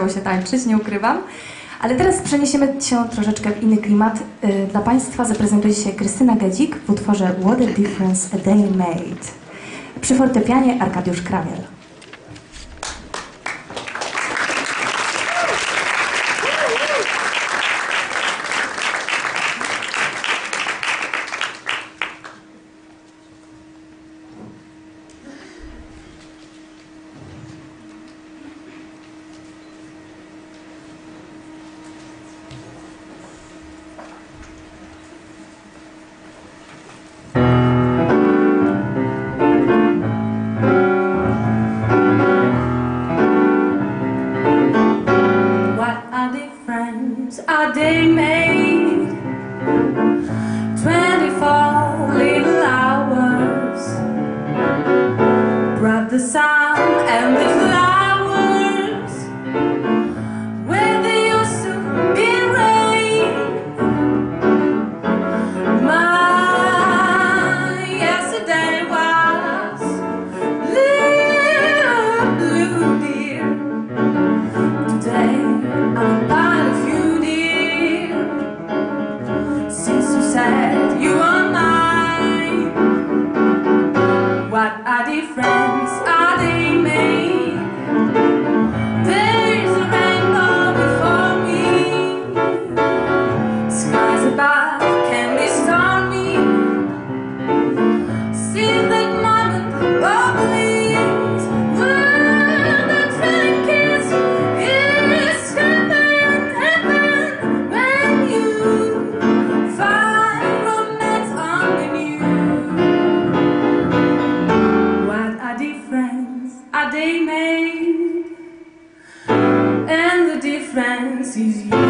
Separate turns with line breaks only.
chciało się tańczyć, nie ukrywam. Ale teraz przeniesiemy się troszeczkę w inny klimat. Dla Państwa zaprezentuje się Krystyna Gedzik w utworze What a Difference a Day Made. Przy fortepianie Arkadiusz Krawiel.
A day made 24 little hours brought the sun and the flowers where there used to be rain. My yesterday was blue, dear. Today I'm about a few. Said you are mine. What a difference a day made. There is a rainbow before me. Skies above can be stormy. See that moment of bliss when the train kiss is heaven, heaven when you find a day made, and the difference is you.